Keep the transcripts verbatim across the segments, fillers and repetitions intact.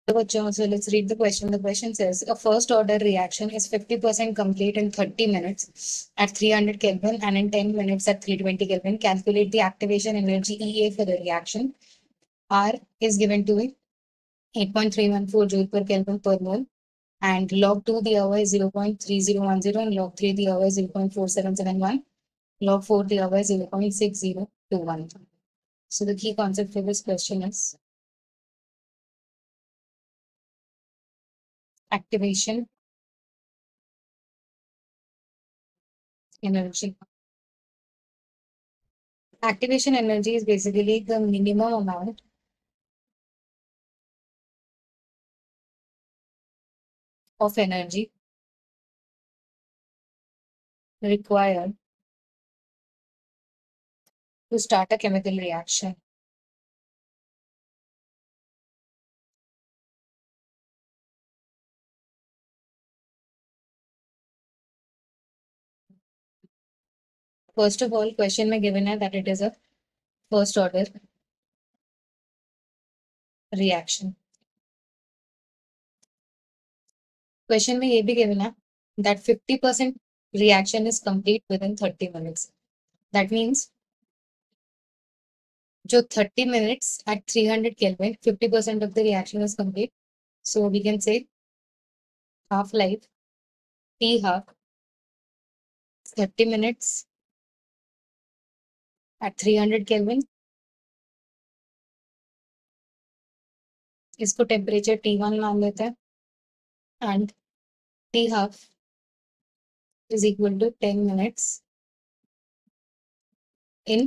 So let's read the question. The question says a first order reaction is fifty percent complete in thirty minutes at three hundred Kelvin and in ten minutes at three hundred twenty Kelvin. Calculate the activation energy E A for the reaction. R is given to it eight point three one four joule per Kelvin per mole, and log two the hour is zero point three zero one zero, and log three the hour is zero point four seven seven one, log four the hour is zero point six zero two one. So the key concept for this question is activation energy. Activation energy is basically the minimum amount of energy required to start a chemical reaction. First of all, question में given है that it is a first order reaction. Question में ये भी given है that fifty percent reaction is complete within thirty minutes. That means जो thirty minutes at three hundred Kelvin, fifty percent of the reaction is complete. So we can say half life T half thirty minutes at three hundred Kelvin. इसको temperature T one मान लेते हैं and T half is equal to ten minutes in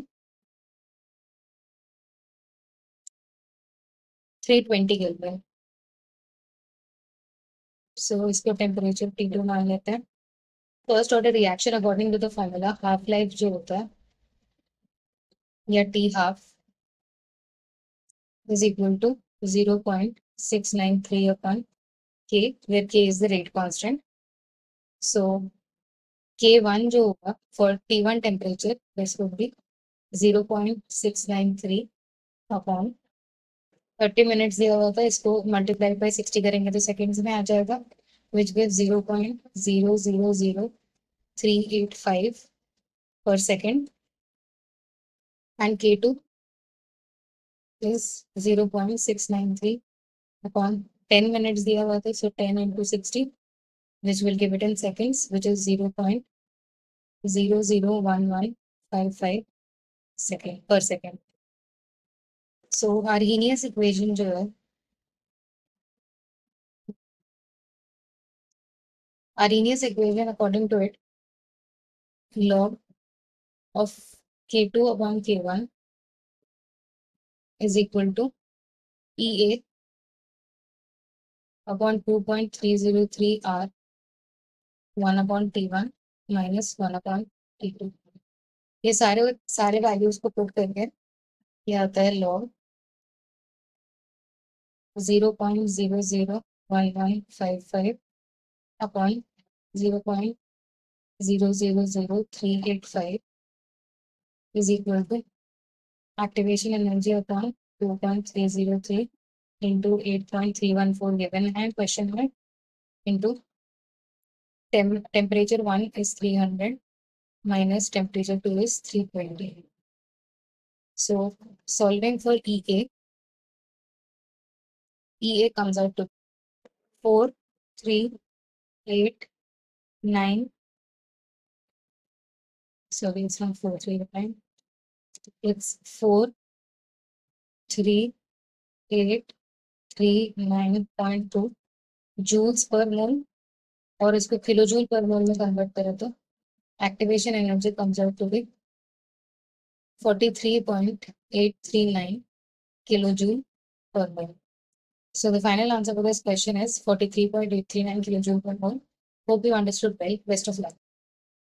three hundred twenty Kelvin. So इसको temperature T two मान लेते हैं. First order reaction according to the formula half life जो होता है या T half is equal to zero point six nine three upon K, where K is the rate constant. So K one जो होगा for T one temperature, this would be zero point six nine three upon thirty minutes दिया हुआ था, इसको multiply by sixty करेंगे तो seconds में आ जाएगा, which gives zero point zero zero zero three eight five per second, and K two is zero point six nine three upon ten minutes दिया हुआ था, so ten into sixty, which will give it in seconds, which is zero point zero zero one one five five second per second. So Arrhenius equation जो है Arrhenius equation according to it, log of K two upon K one is equal to E A upon two point three zero three R one upon T one minus one upon T two. ये सारे सारे values को put करके ये आता है log zero point zero zero one one five five upon zero point zero zero zero three eight five is equal to activation energy upon two point three zero three into eight point three one four given and question mark into tem temperature one is three hundred minus temperature two is three twenty. So solving for E A, E A comes out to four, three, eight, nine. So it's not four, three, nine. It's four, three, eight, three, nine point two joules per mole, और इसको kilo joule पर मोल में convert करें तो activation energy comes out to be forty-three point eight three nine kilojoule per mole. So the final answer for this question is forty-three point eight three nine kilojoule per mole. Hope you understood well. Best of luck.